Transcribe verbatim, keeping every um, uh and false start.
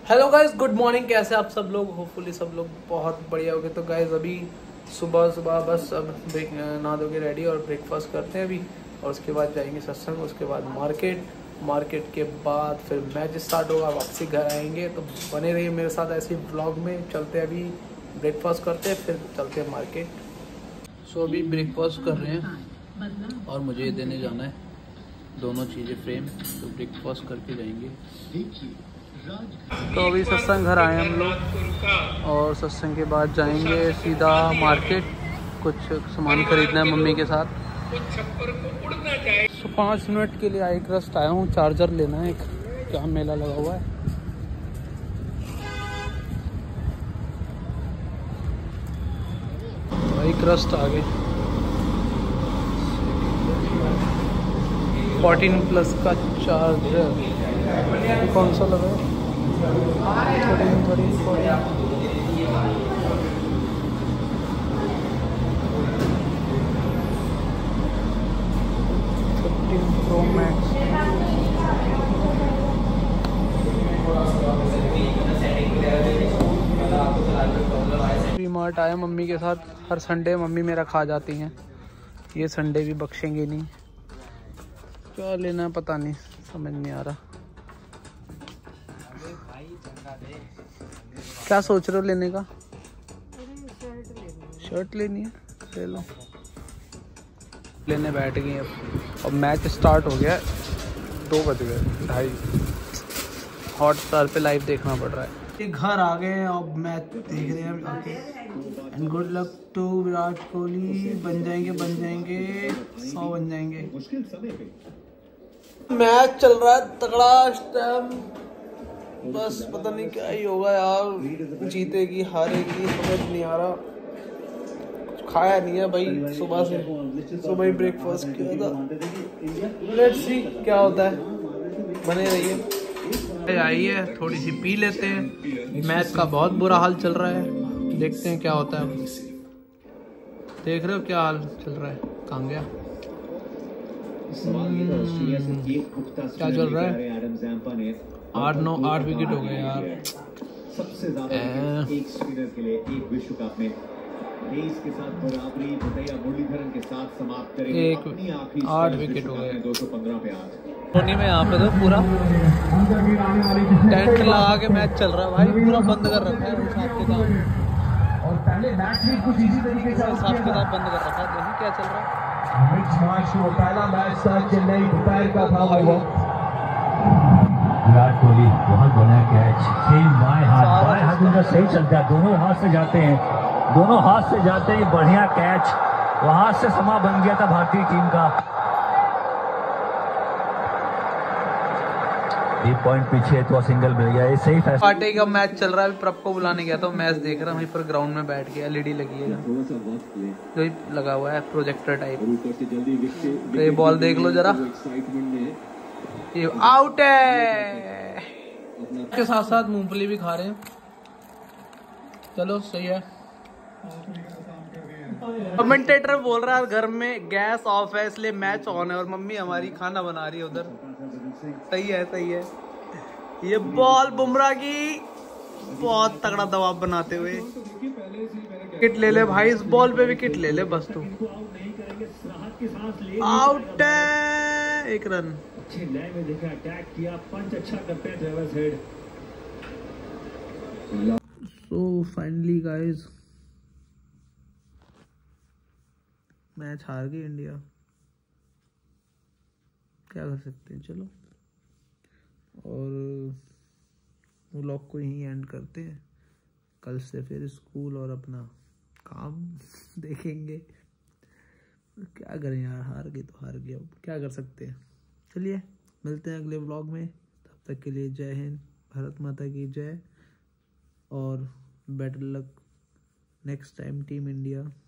Hello guys, good morning. कैसे आप सब लोग? होपफुली सब लोग बहुत बढ़िया हो गए। तो गाइज अभी सुबह सुबह बस अब ब्रेक नहा धो के रेडी और ब्रेकफास्ट करते हैं अभी, और उसके बाद जाएंगे सत्संग, उसके बाद मार्केट मार्केट के बाद फिर मैच स्टार्ट होगा, वापसी घर आएंगे। तो बने रहिए मेरे साथ ऐसे ब्लॉग में। चलते हैं अभी, ब्रेकफास्ट करते हैं फिर चलते हैं मार्केट। सो so, अभी ब्रेकफास्ट कर रहे हैं और मुझे देने जाना है दोनों चीज़ें फ्रेम, तो ब्रेकफास्ट करके जाएंगे। तो अभी सत्संग घर आए हम लोग और सत्संग के बाद जाएंगे सीधा मार्केट, कुछ सामान खरीदना है मम्मी के साथ। तो पाँच मिनट के लिए आई क्रस्ट आया हूँ, चार्जर लेना है। एक क्या मेला लगा हुआ है। आई क्रस्ट आ गए, फोर्टीन प्लस का चार्जर। कौन सा लगा है? थोड़ी थोड़ी थोड़ी fifteen pro max. V Mart आया मम्मी के साथ। हर संडे मम्मी मेरा खा जाती हैं, ये संडे भी बख्शेंगे नहीं। क्या लेना है पता नहीं, समझ नहीं आ रहा। क्या सोच रहे हो लेने का? शर्ट लेनी है, ले लो। लेने बैठ गए अब। अब मैच स्टार्ट हो गया, दो बज गए ढाई। हॉटस्टार पे लाइव देखना पड़ रहा है। घर आ गए हैं, अब मैच देख रहे हैं आके। And good luck to Virat Kohli. बन जाएंगे बन जाएंगे सौ बन जाएंगे। मैच चल रहा है तगड़ा इस टाइम, बस पता नहीं क्या ही होगा यार, जीतेगी हारेगी समझ नहीं आ रहा। कुछ खाया नहीं है भाई सुबह से, सुबह ही ब्रेकफास्ट किया था। लेट्स सी क्या होता है, बने रहिए। आई है थोड़ी सी पी लेते हैं। मैच का बहुत बुरा हाल चल रहा है, देखते हैं क्या होता है। देख रहे हो क्या हाल चल रहा है? कहाँ गया? क्या चल रहा है? आठ नौ आठ विकेट हो गए यार। सबसे ज्यादा एक स्पिनर के लिए एक विश्व कप में तेईस के साथ बराबरी भटैया मुरलीधरन के साथ समाप्त करेंगे अपनी आखिरी आठ विकेट हो गए दो सौ पंद्रह पे। आज धोनी में यहाँ पे तो पूरा टेंट लगा के मैच चल रहा है भाई, पूरा बंद कर रखा है हिसाब किताब। और पहले मैच भी कुछ इसी तरीके से हिसाब किताब बंद कर रखा है। देखिए क्या चल रहा है। मिक्स मैच वो पहला मैच था, चेन्नई दोपहर का था वो। विराट कोहली बहुत बड़ा कैच, सेम बाएं हाथ बाएं हाथ उनका सही चलता है, दोनों हाथ से जाते हैं, दोनों हाथ से जाते हैं। बढ़िया कैच, वहां से समा बन गया था भारतीय टीम का। एक पॉइंट पीछे तो सिंगल मिल गया, ये सही फैसला। पार्टी का मैच चल रहा है, अभी प्रभ को बुलाने गया तो मैच देख रहा हूँ वहीं पर ग्राउंड में बैठ के। एलईडी लगी है जो लगा हुआ है, प्रोजेक्टर टाइप। तो ये बॉल देख लो जरा, ये आउट है। के साथ साथ मूंगफली भी खा रहे हैं, चलो सही है। कमेंटेटर बोल रहा है घर में गैस ऑफ है इसलिए मैच ऑन है, और मम्मी हमारी खाना बना रही है उधर। सही है सही है। ये बॉल बुमराह की बहुत तगड़ा दबाव बनाते हुए विकेट ले ले भाई, इस बॉल पे विकेट ले ले बस तू। आउट है, एक रन। अच्छे लय में देखा, अटैक किया, पंच अच्छा करते हैं Travis Head. So finally guys match हार गई इंडिया, क्या कर सकते हैं। चलो, और व्लॉग को यहीं एंड करते हैं। कल से फिर स्कूल और अपना काम देखेंगे। क्या करें यार, हार गई तो हार गई, अब क्या कर सकते हैं। चलिए मिलते हैं अगले व्लॉग में, तब तक के लिए जय हिंद, भारत माता की जय, और better luck next time team India.